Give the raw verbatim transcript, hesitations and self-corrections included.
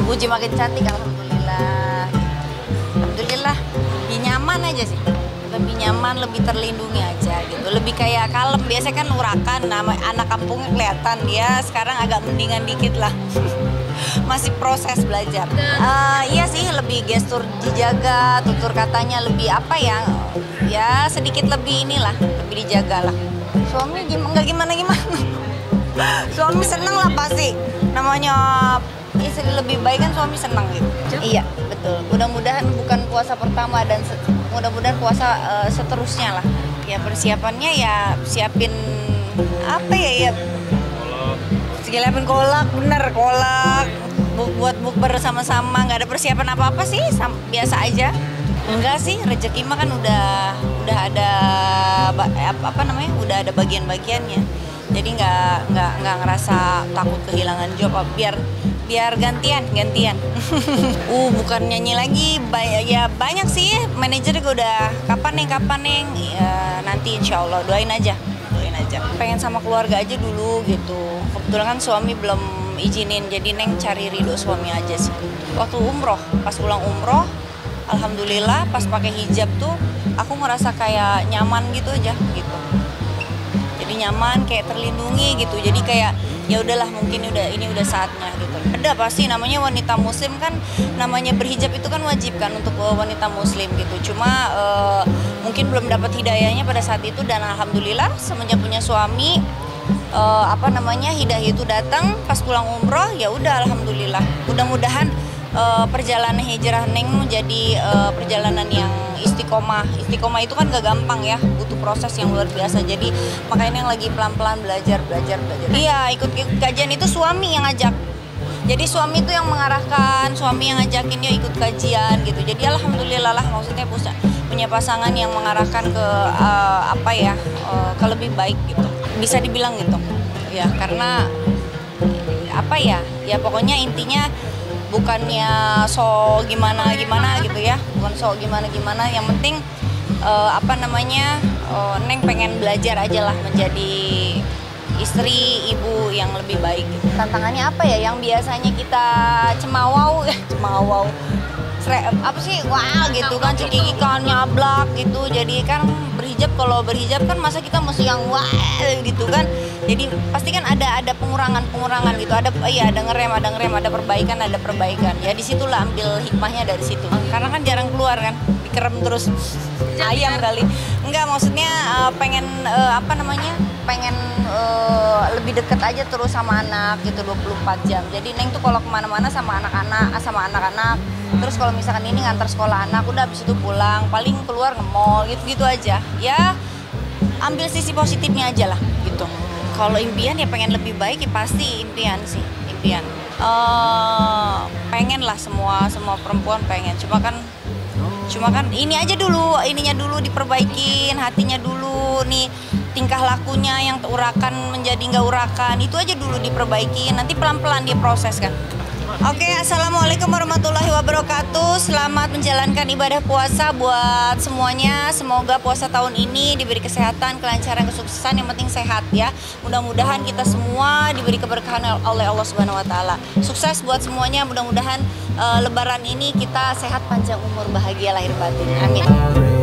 dipuji makin cantik, alhamdulillah. Alhamdulillah, lebih nyaman aja sih. Lebih nyaman, lebih terlindungi aja gitu. Lebih kayak kalem, biasanya kan urakan, nama anak kampungnya kelihatan, dia sekarang agak mendingan dikit lah. Masih proses belajar. Uh, iya sih, lebih gestur dijaga, tutur katanya lebih apa ya, ya sedikit lebih inilah, lebih dijaga lah. Suami gimana, nggak gimana-gimana. Suami seneng lah pasti, namanya istri lebih baik kan suami seneng gitu. Iya, betul. Mudah-mudahan bukan puasa pertama dan mudah-mudahan puasa uh, seterusnya lah. Ya persiapannya ya siapin apa ya ya. Siapin kolak, bener kolak. Buat bukber bersama-sama, nggak ada persiapan apa-apa sih, biasa aja. Enggak sih, rezeki mah kan udah udah ada apa, apa namanya, udah ada bagian-bagiannya. Jadi nggak nggak nggak ngerasa takut kehilangan job, biar biar gantian gantian. uh bukan nyanyi lagi, bay- ya banyak sih. Manajer juga udah kapan neng kapan neng, ya, nanti insya Allah doain aja, doain aja. Pengen sama keluarga aja dulu gitu. Kebetulan kan suami belum izinin, jadi neng cari ridho suami aja sih. Waktu umroh, pas pulang umroh, alhamdulillah pas pakai hijab tuh aku ngerasa kayak nyaman gitu aja gitu. Jadi nyaman, kayak terlindungi gitu. Jadi kayak ya udahlah, mungkin udah ini udah saatnya gitu. Ada pasti namanya wanita muslim kan, namanya berhijab itu kan wajib kan untuk wanita muslim gitu. Cuma uh, mungkin belum dapat hidayahnya pada saat itu, dan alhamdulillah semenjak punya suami uh, apa namanya hidayah itu datang pas pulang umroh, ya udah alhamdulillah. Mudah-mudahan uh, perjalanan hijrah neng menjadi uh, perjalanan yang istiqomah. Istiqomah itu kan gak gampang ya, butuh proses yang luar biasa. Jadi makanya yang lagi pelan-pelan belajar, belajar, belajar. Iya, ikut, ikut kajian itu suami yang ngajak. Jadi suami itu yang mengarahkan, suami yang ngajakin dia ikut kajian gitu. Jadi alhamdulillah lah, maksudnya punya pasangan yang mengarahkan ke uh, apa ya, uh, ke lebih baik gitu. Bisa dibilang gitu. Ya, karena apa ya? Ya pokoknya intinya bukannya so gimana gimana gitu ya, bukan so gimana gimana. Yang penting uh, apa namanya, uh, neng pengen belajar aja lah menjadi istri, ibu yang lebih baik. Gitu. Tantangannya apa ya? Yang biasanya kita cemawau, cemawau, apa sih, wah gitu kan, cekikikan, nyablak gitu. Jadi kan berhijab, kalau berhijab kan masa kita mesti yang wah gitu kan. Jadi pasti kan ada ada pengurangan pengurangan gitu. Ada iya ada ngerem, ada ngerem, ada perbaikan, ada perbaikan. Ya disitulah ambil hikmahnya dari situ. Karena kan jarang keluar kan, dikerem terus ayam kali. Enggak, maksudnya uh, pengen uh, apa namanya? pengen uh, lebih deket aja terus sama anak gitu dua puluh empat jam. Jadi neng tuh kalau kemana-mana sama anak-anak, sama anak-anak. Terus kalau misalkan ini ngantar sekolah anak, udah habis itu pulang, paling keluar nge-mall gitu-gitu aja. Ya ambil sisi positifnya aja lah gitu. Kalau impian ya pengen lebih baik, ya pasti impian sih, impian. Uh, pengen lah, semua semua perempuan pengen. Cuma kan cuma kan ini aja dulu, ininya dulu diperbaikin, hatinya dulu nih. Tingkah lakunya yang urakan menjadi nggak urakan, itu aja dulu diperbaiki, nanti pelan-pelan dia proses kan. Oke, assalamualaikum warahmatullahi wabarakatuh. Selamat menjalankan ibadah puasa buat semuanya. Semoga puasa tahun ini diberi kesehatan, kelancaran, kesuksesan, yang penting sehat ya. Mudah-mudahan kita semua diberi keberkahan oleh Allah Subhanahu Wa Taala. Sukses buat semuanya. Mudah-mudahan uh, Lebaran ini kita sehat, panjang umur, bahagia lahir batin. Amin.